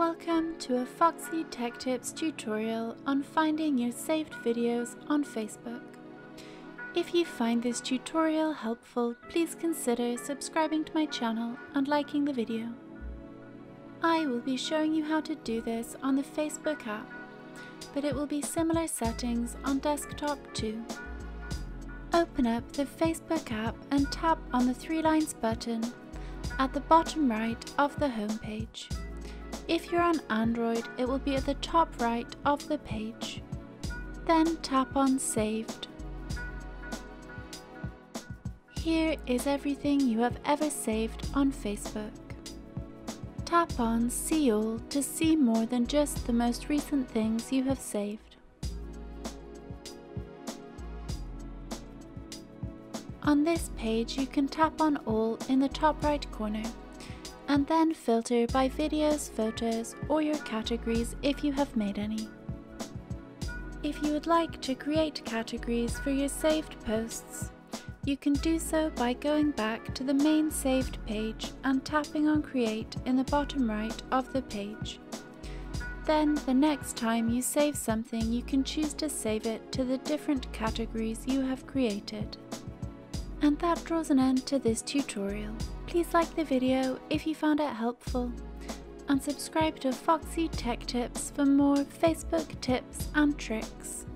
Welcome to a Foxy Tech Tips tutorial on finding your saved videos on Facebook. If you find this tutorial helpful, please consider subscribing to my channel and liking the video. I will be showing you how to do this on the Facebook app, but it will be similar settings on desktop too. Open up the Facebook app and tap on the three lines button at the bottom right of the home page. If you're on Android, it will be at the top right of the page. Then tap on Saved. Here is everything you have ever saved on Facebook. Tap on See All to see more than just the most recent things you have saved. On this page, you can tap on All in the top right corner, and then filter by videos, photos, or your categories if you have made any. If you would like to create categories for your saved posts, you can do so by going back to the main saved page and tapping on Create in the bottom right of the page. Then, the next time you save something, you can choose to save it to the different categories you have created. And that draws an end to this tutorial. Please like the video if you found it helpful, and subscribe to Foxy Tech Tips for more Facebook tips and tricks.